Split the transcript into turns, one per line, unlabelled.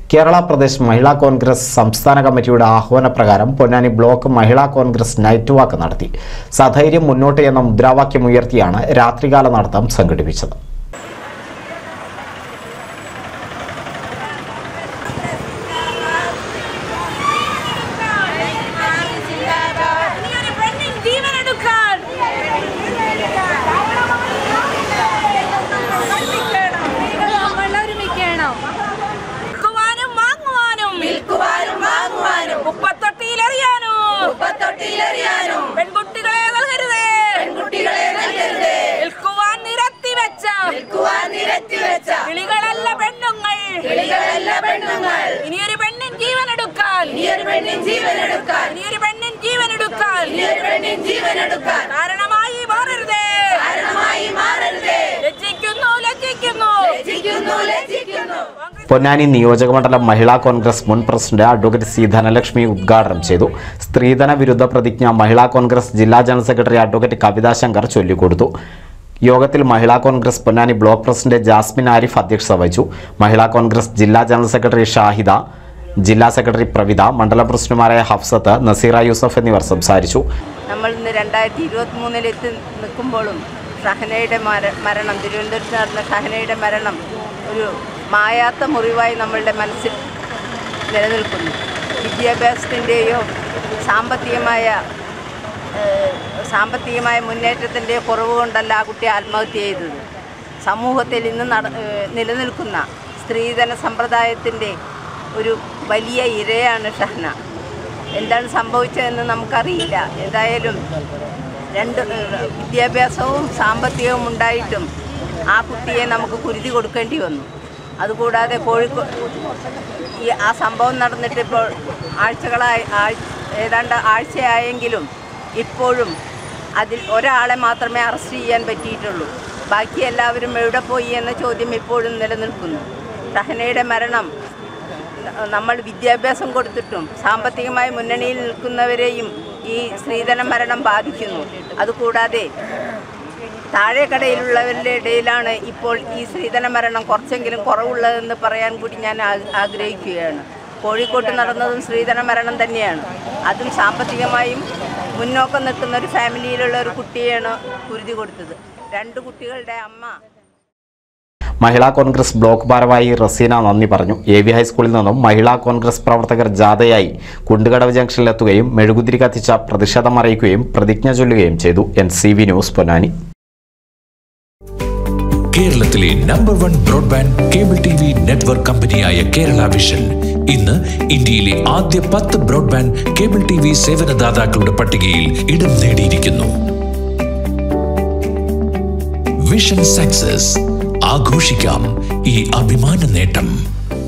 കേരള പ്രദേശ് മഹിളാ കോൺഗ്രസ് സംസ്ഥാന കമ്മിറ്റിയുടെ ആഹ്വാനപ്രകാരം പൊന്നാനി ബ്ലോക്ക് മഹിളാ കോൺഗ്രസ് നൈറ്റ് വാക്ക് നടത്തി. സധൈര്യം മുന്നോട്ട് എന്ന മുദ്രാവാക്യമുയർത്തിയാണ് രാത്രികാല നടത്തം സംഘടിപ്പിച്ചത്. പൊന്നാനി നിയോജകമണ്ഡലം മഹിളാ കോൺഗ്രസ് മുൻ പ്രസിഡന്റ് അഡ്വക്കേറ്റ് സി ധനലക്ഷ്മി ഉദ്ഘാടനം ചെയ്തു. സ്ത്രീധന വിരുദ്ധ പ്രതിജ്ഞ മഹിളാ കോൺഗ്രസ് ജില്ലാ ജനറൽ സെക്രട്ടറി അഡ്വക്കേറ്റ് കവിതാ ശങ്കർ ചൊല്ലിക്കൊടുത്തു. യോഗത്തിൽ മഹിളാ കോൺഗ്രസ് പൊന്നാനി ബ്ലോക്ക് പ്രസിഡന്റ് ജാസ്മിൻ ആരിഫ് അധ്യക്ഷത വഹിച്ചു. മഹിളാ കോൺഗ്രസ് ജില്ലാ ജനറൽ സെക്രട്ടറി ഷാഹിദ, ജില്ലാ സെക്രട്ടറി പ്രവിത, മണ്ഡലം പ്രസിഡന്റുമാരായ ഹഫ്സത്ത്, നസീറ യൂസഫ് എന്നിവർ സംസാരിച്ചു.
നമ്മൾ ഇന്ന് 2023 എത്തി നിൽക്കുമ്പോഴും ഷഹനയുടെ മരണം, തിരുവനന്തപുരത്ത് നടന്ന ഷഹനയുടെ മരണം ഒരു മായാത്ത മുറിവായി നമ്മളുടെ മനസ്സിൽ നിലനിൽക്കുന്നു. വിദ്യാഭ്യാസത്തിൻ്റെയോ സാമ്പത്തികമായ മുന്നേറ്റത്തിൻ്റെ കുറവ് കൊണ്ടല്ല ആ കുട്ടി ആത്മഹത്യ ചെയ്തത്. സമൂഹത്തിൽ ഇന്ന് നിലനിൽക്കുന്ന സ്ത്രീധന സമ്പ്രദായത്തിൻ്റെ ഒരു വലിയ ഇരയാണ് ഷഹന. എന്താണ് സംഭവിച്ചതെന്ന് നമുക്കറിയില്ല. എന്തായാലും വിദ്യാഭ്യാസവും സാമ്പത്തികവും ഉണ്ടായിട്ടും ആ കുട്ടിയെ നമുക്ക് കുരുതി കൊടുക്കേണ്ടി വന്നു. അതുകൂടാതെ ആ സംഭവം നടന്നിട്ടിപ്പോൾ ഏതാണ്ട് ആഴ്ചയായെങ്കിലും ഇപ്പോഴും അതിൽ ഒരാളെ മാത്രമേ അറസ്റ്റ് ചെയ്യാൻ പറ്റിയിട്ടുള്ളൂ. ബാക്കി എല്ലാവരും എവിടെ പോയി എന്ന ചോദ്യം ഇപ്പോഴും നിലനിൽക്കുന്നു. ഷഹനയുടെ മരണം നമ്മൾ വിദ്യാഭ്യാസം കൊടുത്തിട്ടും സാമ്പത്തികമായി മുന്നണിയിൽ നിൽക്കുന്നവരെയും ഈ സ്ത്രീധന മരണം ബാധിക്കുന്നു. അതുകൂടാതെ താഴെക്കടയിലുള്ളവരുടെ ഇടയിലാണ് ഇപ്പോൾ ഈ സ്ത്രീധന മരണം കുറച്ചെങ്കിലും കുറവുള്ളതെന്ന് പറയാൻ കൂടി ഞാൻ ആഗ്രഹിക്കുകയാണ്. കോഴിക്കോട്ട് നടന്നതും സ്ത്രീധന മരണം തന്നെയാണ്. അതും സാമ്പത്തികമായും മുന്നോക്കം നിൽക്കുന്ന ഒരു ഫാമിലിയിലുള്ള ഒരു കുട്ടിയാണ് കുരുതി കൊടുത്തത്. 2 കുട്ടികളുടെ അമ്മ.
മഹിളാ കോൺഗ്രസ് ബ്ലോക്ക് ഭാരവാഹി റസീന നന്ദി പറഞ്ഞു. AV ഹൈസ്കൂളിൽ നിന്നും മഹിളാ കോൺഗ്രസ് പ്രവർത്തകർ ജാഥയായി കുണ്ടുകടവ് ജംഗ്ഷനിലെത്തുകയും മെഴുകുതിരി കത്തിച്ച പ്രതിഷേധം അറിയിക്കുകയും പ്രതിജ്ഞ ചൊല്ലുകയും ചെയ്തു. NCV news Ponnani.
കേരളത്തിലെ number 1 broadband cable TV network കമ്പനിയായ കേരള വിഷൻ ഇന്ന് ഇന്ത്യയിലെ ആദ്യ 10 ബ്രോഡ്ബാൻഡ് കേബിൾ TV സേവനദാതാക്കളുടെ പട്ടികയിൽ ഇടം നേടിയിരിക്കുന്നു. Vision success. ആഘോഷിക്കാം ഈ അഭിമാന നേട്ടം.